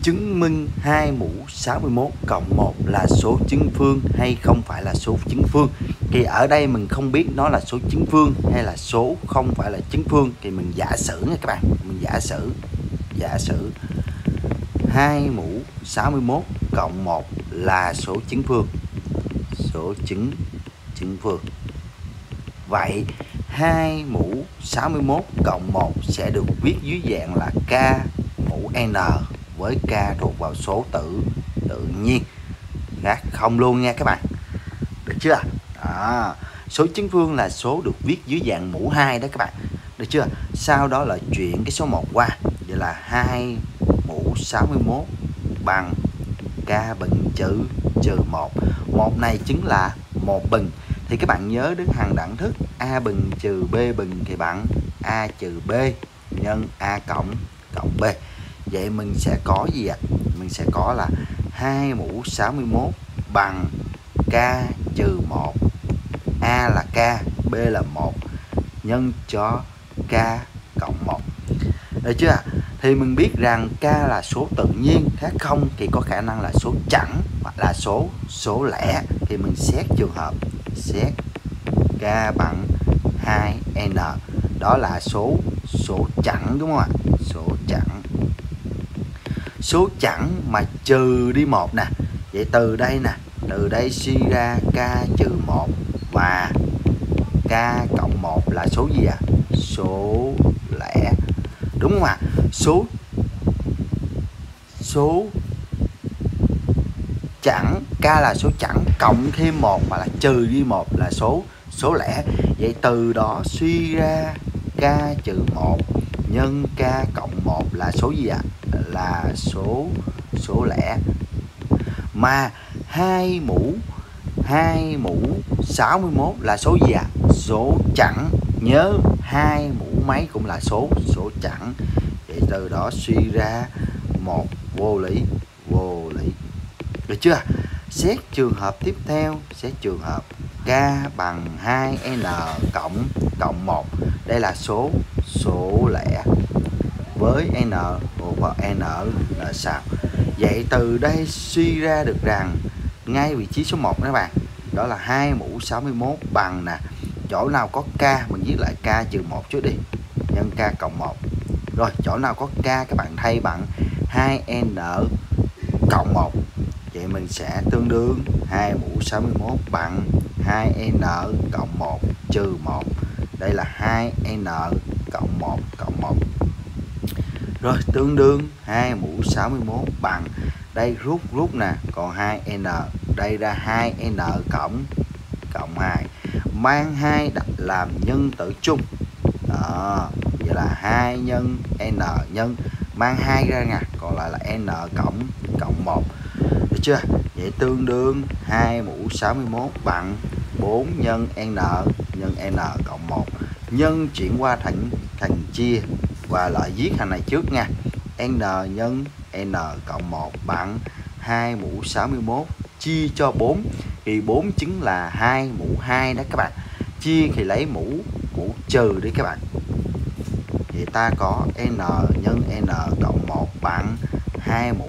Chứng minh 2 mũ 61 cộng 1 là số chứng phương hay không phải là số chứng phương. Thì ở đây mình không biết nó là số chứng phương hay là số không phải là chứng phương, thì mình giả sử nha các bạn. Mình giả sử 2 mũ 61 cộng 1 là số chứng phương. Số chứng phương. Vậy 2 mũ 61 cộng 1 sẽ được viết dưới dạng là k mũ n với k thuộc vào số tự nhiên. Khác không luôn nha các bạn. Được chưa? Đó. Số chứng phương là số được viết dưới dạng mũ 2 đó các bạn. Được chưa? Sau đó là chuyển cái số 1 qua. Vậy là 2 mũ 61 bằng k bình trừ 1. 1 này chính là 1 bình. Thì các bạn nhớ đến hàng đẳng thức a bình trừ b bình thì bằng a trừ b nhân a cộng b. Vậy mình sẽ có gì ạ? Mình sẽ có là 2 mũ 61 bằng k trừ 1. A là k, b là 1 nhân cho k cộng 1. Được chưa? Thì mình biết rằng k là số tự nhiên, khác không thì có khả năng là số chẵn hoặc là số lẻ. Thì mình xét trường hợp xét k bằng 2n. Đó là số chẵn đúng không ạ? Số chẵn mà trừ đi 1 nè. Vậy từ đây suy ra k trừ 1 và k cộng 1 là số gì ạ? Số lẻ. Đúng không ạ? Số chẵn, k là số chẵn cộng thêm 1 và là trừ đi 1 là số lẻ. Vậy từ đó suy ra k trừ 1 nhân k cộng 1 là số gì ạ? Là số lẻ. Mà 2 mũ 61 là số gì ạ? Số chẵn. Nhớ 2 mũ mấy cũng là số chẵn. Vậy từ đó suy ra 1 vô lý. Được chưa? Xét trường hợp tiếp theo, xét trường hợp k bằng 2n cộng 1. Đây là số lẻ với n thuộc vào n là sao? Vậy từ đây suy ra được rằng ngay vị trí số 1 các bạn, đó là 2 mũ 61 bằng nè, chỗ nào có k mình viết lại k trừ 1 trước đi, nhân k cộng 1. Rồi chỗ nào có k các bạn thay bằng 2n cộng 1. Vậy mình sẽ tương đương 2 mũ 61 bằng 2n cộng 1 trừ 1. Đây là 2n cộng 1 cộng 1. Rồi tương đương 2 mũ 61 bằng, đây rút nè, còn 2n, đây ra 2n cộng 2. Mang 2 đặt làm nhân tử chung. Đó, vậy là 2 nhân n nhân mang 2 ra nha, còn lại là n cộng 1. Được chưa? Vậy tương đương 2 mũ 61 bằng 4 nhân n cộng 1. Nhân chuyển qua thành chia và lại viết hàng này trước nha. N nhân n cộng 1 bằng 2 mũ 61 chia cho 4. Thì 4 chính là 2 mũ 2 đó các bạn. Chia thì lấy mũ trừ đi các bạn. Vậy ta có n nhân n cộng 1 bằng 2 mũ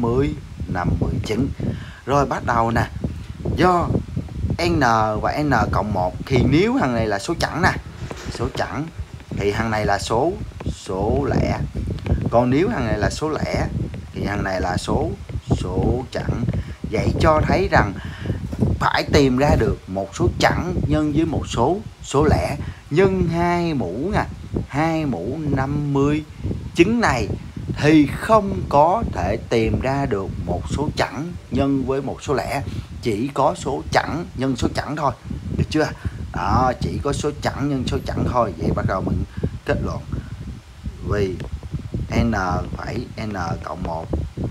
59. Rồi bắt đầu nè. Do n và n cộng 1 thì nếu thằng này là số chẵn nè, số chẵn thì thằng này là số lẻ. Còn nếu thằng này là số lẻ thì thằng này là số chẵn. Vậy cho thấy rằng phải tìm ra được một số chẵn nhân với một số lẻ. Nhân 2 mũ nha, 2 mũ 59 này thì không có thể tìm ra được một số chẵn nhân với một số lẻ. Chỉ có số chẵn nhân số chẵn thôi. Được chưa? Đó, chỉ có số chẵn nhân số chẵn thôi. Vậy bắt đầu mình kết luận vì n phải n cộng 1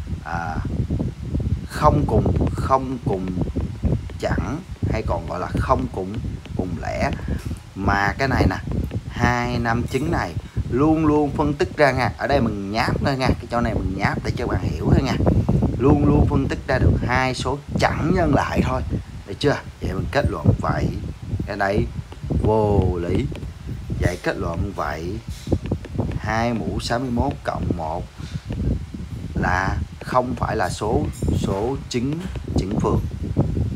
không cùng chẵn, hay còn gọi là không cùng lẻ. Mà cái này nè, 259 này luôn luôn phân tích ra nha. Ở đây mình nháp thôi nha, cái chỗ này mình nháp để cho bạn hiểu thôi nha. Luôn luôn phân tích ra được hai số chẵn nhân lại thôi. Được chưa? Vậy mình kết luận vậy cái đấy vô lý. Vậy kết luận vậy 2 mũ 61 cộng 1 là không phải là số chứng phường.